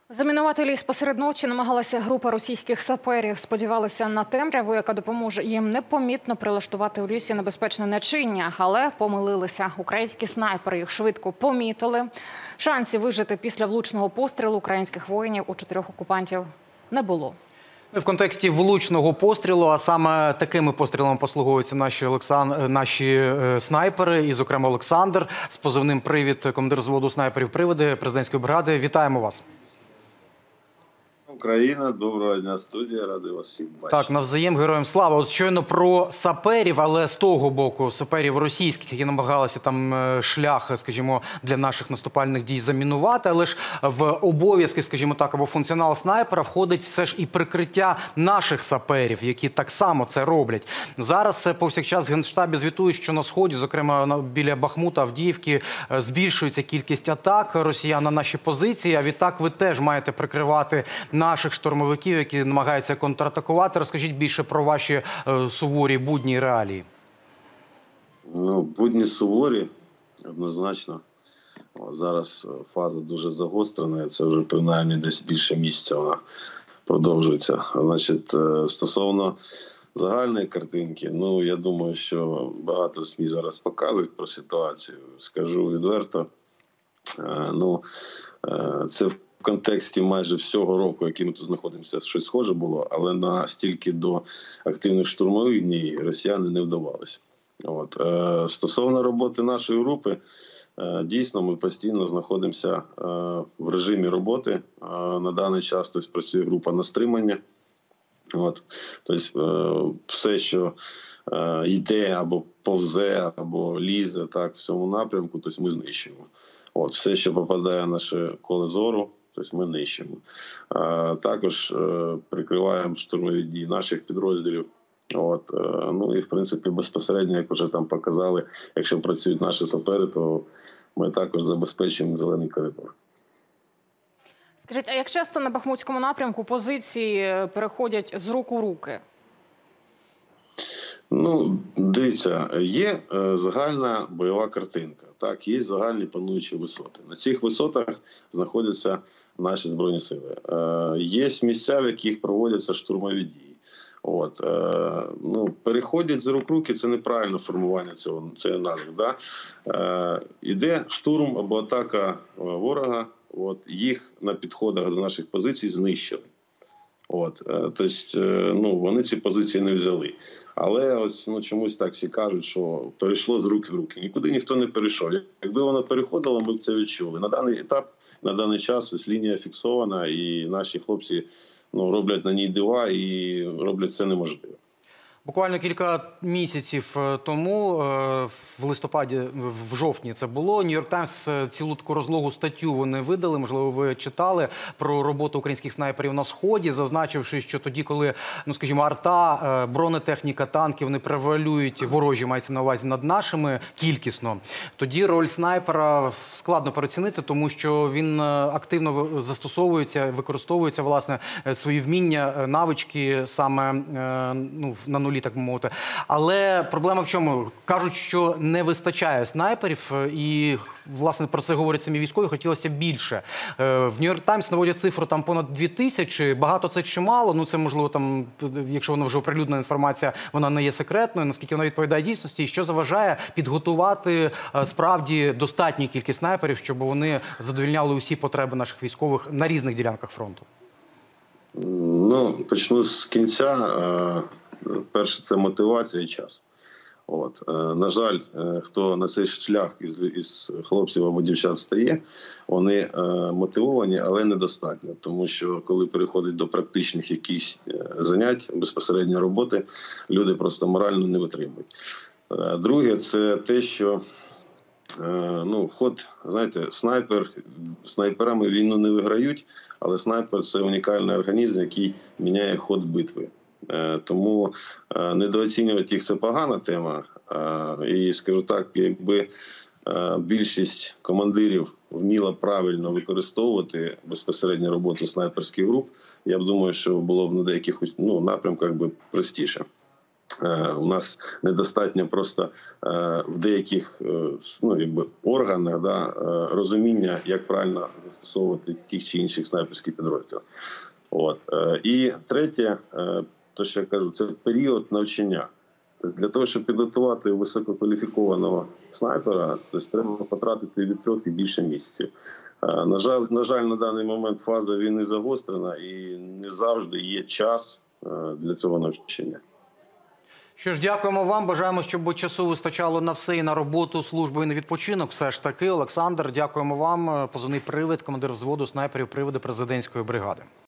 Замінувати ліс посеред ночі намагалася група російських саперів. Сподівалися на темряву, яка допоможе їм непомітно прилаштувати у лісі небезпечне начиння. Але помилилися. Українські снайпери їх швидко помітили. Шансів вижити після влучного пострілу українських воїнів у 4 окупантів не було. В контексті влучного пострілу, а саме такими пострілами послуговуються наші снайпери, і, зокрема, Олександр з позивним «Привід», командир взводу снайперів «Привиди» президентської бригади. Вітаємо вас. Україна, доброго дня, студія, радий вас всіх бачити. Так, навзаєм, героям слава. От щойно про саперів, але з того боку, саперів російських, які намагалися там шлях, скажімо, для наших наступальних дій замінувати, але ж в обов'язки, скажімо так, або функціонал снайпера входить все ж і прикриття наших саперів, які так само це роблять. Зараз повсякчас в Генштабі звітують, що на Сході, зокрема біля Бахмута, Авдіївки, збільшується кількість атак росіян на наші позиції, а відтак ви теж маєте прикривати наших штурмовиків, які намагаються контратакувати. Розкажіть більше про ваші суворі будні реалії. Ну, будні суворі, однозначно. Зараз фаза дуже загострена, це вже принаймні десь більше місяця вона продовжується. Значить, стосовно загальної картинки, ну, я думаю, що багато СМІ зараз показують про ситуацію. Скажу відверто, ну, це в контексті майже всього року, який ми тут знаходимося, щось схоже було, але настільки до активних штурмових дій росіяни не вдавалися. Стосовно роботи нашої групи, дійсно ми постійно знаходимося в режимі роботи. На даний час працює група на стримання. Тобто все, що йде або повзе, або лізе так, в цьому напрямку, тобто ми знищуємо. Все, що попадає в наше коло зору, тобто ми нищимо. Також прикриваємо штурмові дії наших підрозділів. Ну і, в принципі, безпосередньо, як вже там показали, якщо працюють наші сапери, то ми також забезпечуємо зелений коридор. Скажіть, а як часто на Бахмутському напрямку позиції переходять з рук у руки? Ну, дивіться, є загальна бойова картинка, так, є загальні пануючі висоти. На цих висотах знаходяться наші Збройні Сили. Є місця, в яких проводяться штурмові дії. Ну, переходять з рук в руки – це неправильне формування цієї назви. Да? Іде штурм або атака ворога, їх на підходах до наших позицій знищили. Тобто, ну, вони ці позиції не взяли. Але ось, ну, чомусь так всі кажуть, що перейшло з рук в руки. Нікуди ніхто не перейшов. Якби воно переходило, ми б це відчули. На даний етап, на даний час ось лінія фіксована, і наші хлопці, ну, роблять на ній дива і роблять це неможливо. Буквально кілька місяців тому, в листопаді, в жовтні це було, Нью-Йорк Таймс цілу таку розлогу статтю вони видали, можливо, ви читали, про роботу українських снайперів на Сході, зазначивши, що тоді, коли, ну, скажімо, арта, бронетехніка, танки, вони превалюють, ворожі мається на увазі, над нашими кількісно, тоді роль снайпера складно переоцінити, тому що він активно застосовується, використовується, власне, свої вміння, навички саме, ну, на нулі, так мовити. Але проблема в чому? Кажуть, що не вистачає снайперів, і, власне, про це говорять самі військові, хотілося більше. В Нью-Йорк Таймс наводять цифру там понад 2000, багато це чи мало? Ну, це, можливо, там, якщо вона вже оприлюднена інформація, вона не є секретною, наскільки вона відповідає дійсності, і що заважає підготувати справді достатню кількість снайперів, щоб вони задовольняли усі потреби наших військових на різних ділянках фронту? Ну, почну з кінця. Перше – це мотивація і час. На жаль, хто на цей шлях із хлопців або дівчат стає, вони мотивовані, але недостатньо. Тому що коли переходять до практичних якихось занять, безпосередньо роботи, люди просто морально не витримують. Друге – це те, що, ну, знаєте, снайперами війну не виграють, але снайпер – це унікальний організм, який міняє ход битви. Тому недооцінювати їх – це погана тема. І, скажу так, якби більшість командирів вміла правильно використовувати безпосередньо роботу снайперських груп, я б думаю, що було б на деяких, ну, напрямках би простіше. У нас недостатньо просто в деяких органах розуміння, як правильно застосовувати тих чи інших снайперських підрозділів. І третє, то що я кажу, це період навчання. Тобто для того, щоб підготувати висококваліфікованого снайпера, треба потратити від 3 і більше місяців. На жаль, на даний момент фаза війни загострена і не завжди є час для цього навчання. Що ж, дякуємо вам. Бажаємо, щоб часу вистачало на все, і на роботу, службу, і на відпочинок. Все ж таки, Олександр, дякуємо вам. Позивний «Привид», командир взводу снайперів «Привиди» президентської бригади.